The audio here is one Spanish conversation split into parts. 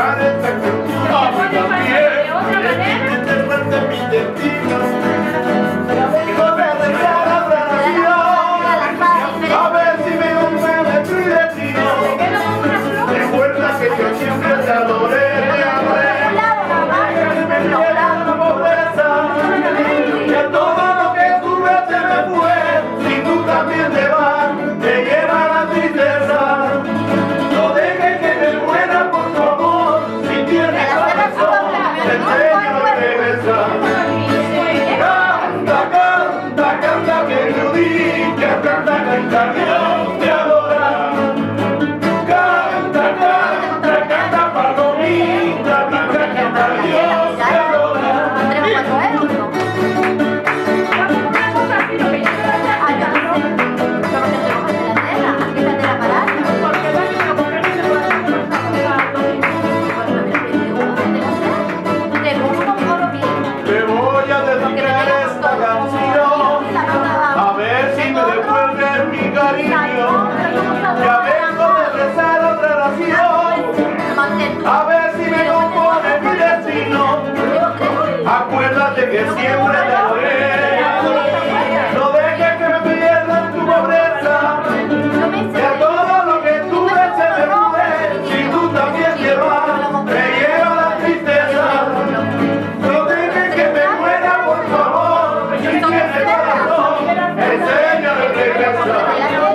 Acuérdate que siempre te adoré. No dejes que me pierda en tu pobreza. Que a todo lo que tuve se me fue. Si tú también te vas, me lleva la tristeza. No dejes que me muera, por favor. Si tienes corazón, enséñame a regresar.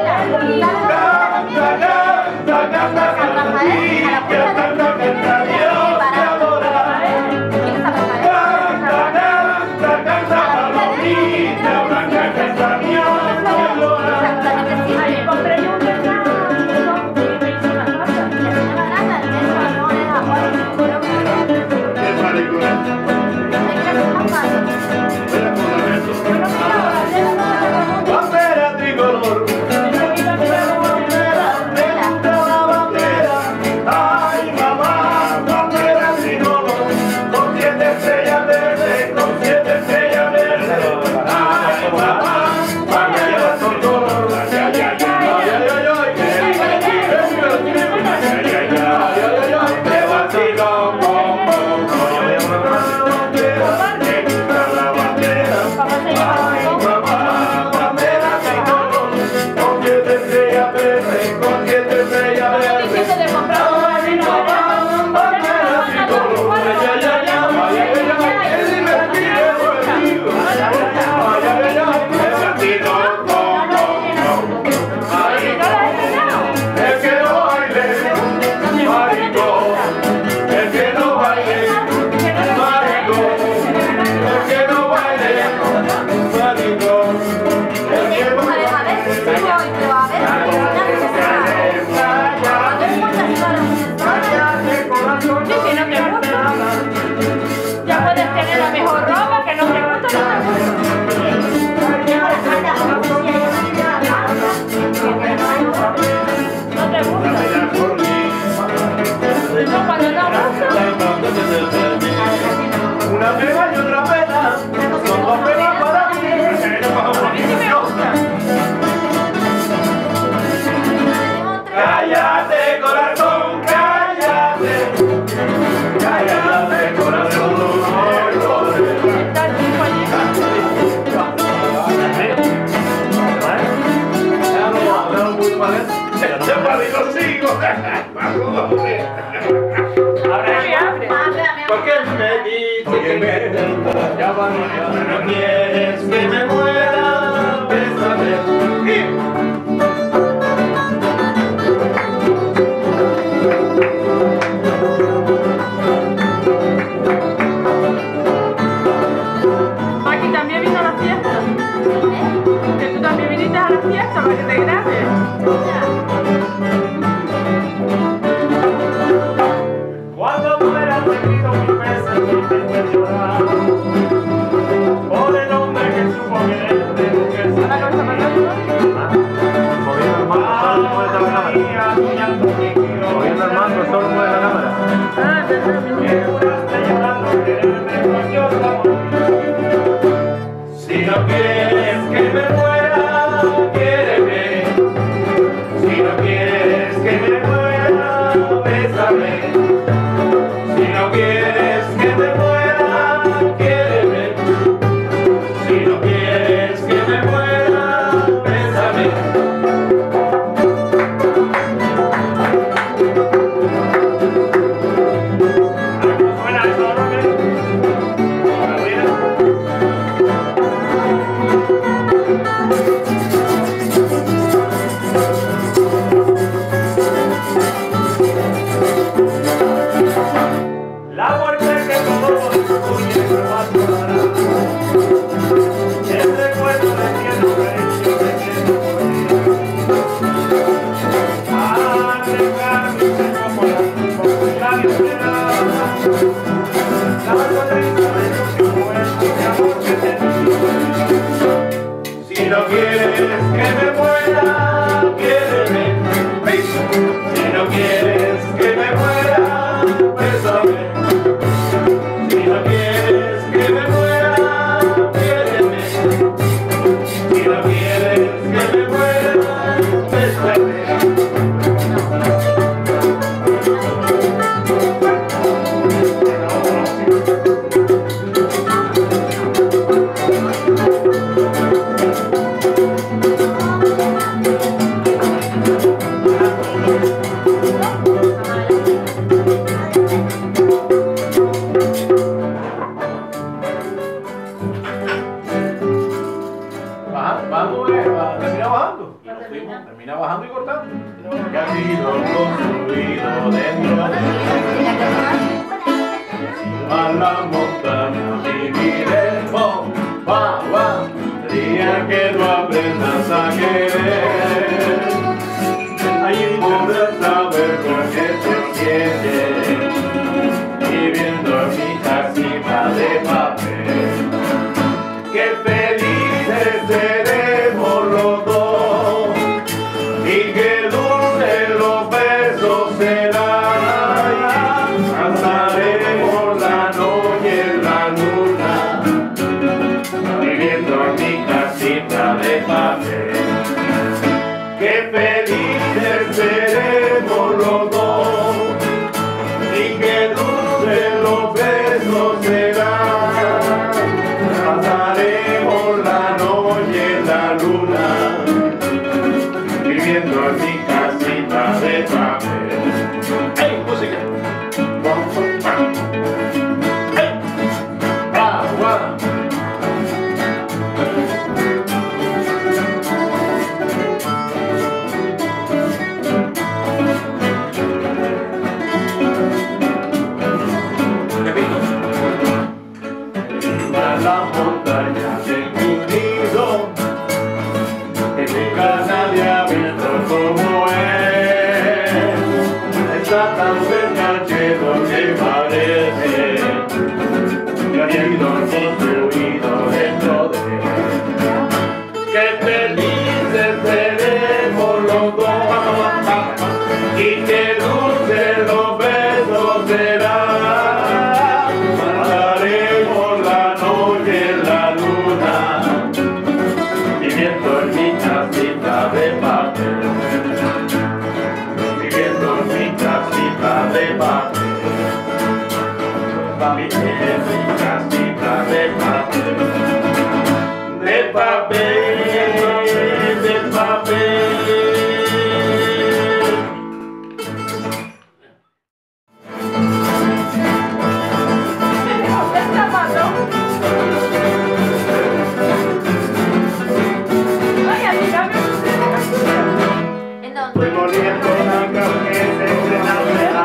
Canta, canta, canta, canta, canta, canta, Dios te adora. Una pena y otra pena, son dos penas para mí. Cállate, corazón, cállate. Cállate, corazón, porque me dice que me llaman, no quieres que me muera, bésame. Aquí también vino a la fiesta. Que tú también viniste a la fiesta para que te grabes. Cuando mueras te grito mil veces y te voy a llorar por el hombre que supo quererte, que se ¿A la cabeza para atrás? moviendo el mando, solo mueve la cámara. Ah, Que juraste llorando quererme cualquier otra mujer. Si no quieres que me muera, quiéreme. Si no quieres que me muera, bésame. Si no quieres que me muera, quiéreme. Si no quieres que me muera, bésame. Si no quieres que me muera, quiéreme. Si no quieres que me muera, bésame. Termina bajando y cortando. Camino construido dentro de a la montaña viviremos. El día que tú aprendas a querer, allí podrás saber por qué te sientes viviendo en mi casita de papel. Qué felices seremos los dos y qué dulce los besos serán. Pasaremos la noche en la luna viviendo en mi casita de papel. Qué felices seremos los dos y qué dulce los besos serán. Pasaremos la noche en la luna viviendo en mi casita de papel. ¡Hey, música! ¡Hey! ¡Agua! La montaña del unido, que nunca nadie ha visto como él. Está tan cerca que lo que parece que habiendo construido dentro de él. Qué felices seremos los dos y qué dulces los besos serán. Pasaremos la noche en la luna viviendo en mi casita de papel. Viviendo en mi casita de papel. Viviendo en mi casita de papel. De papel, de papel. Estoy moliendo la carne entre la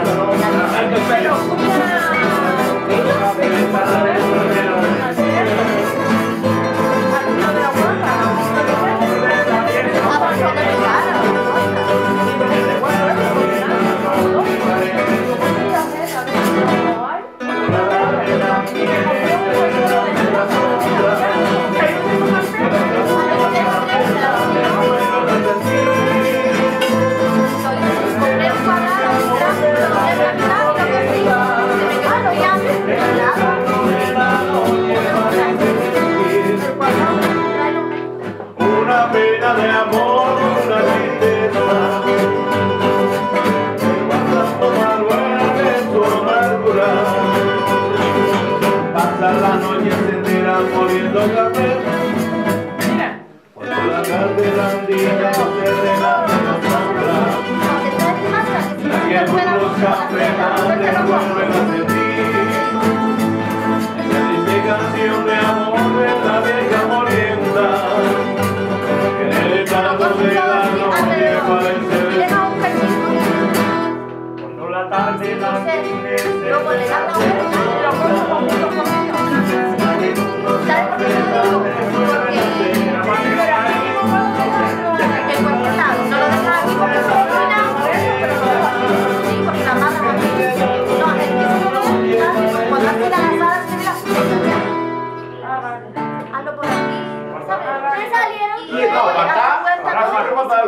una pena de amor, una tristeza, pasando amargura en su amargura. Pasa la noche entera moliendo café, cuando la cartera andina se regala en la sombra, la que algunos cafés te vuelven a sentir. Esa triste canción de amor de la vieja molienda, de la noche parece cuando la tarde la luna se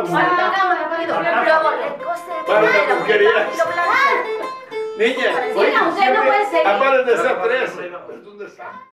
Para una porquería. Niña, Usted no puede seguir. aparen de ser tres. Es un desastre.